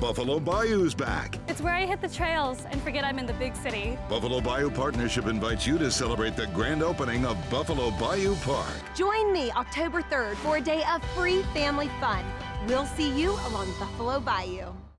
Buffalo Bayou's back. It's where I hit the trails and forget I'm in the big city. Buffalo Bayou Partnership invites you to celebrate the grand opening of Buffalo Bayou Park. Join me October 3rd for a day of free family fun. We'll see you along Buffalo Bayou.